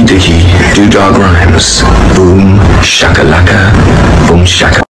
Dicky, do dog rhymes. Boom, shakalaka, boom shaka.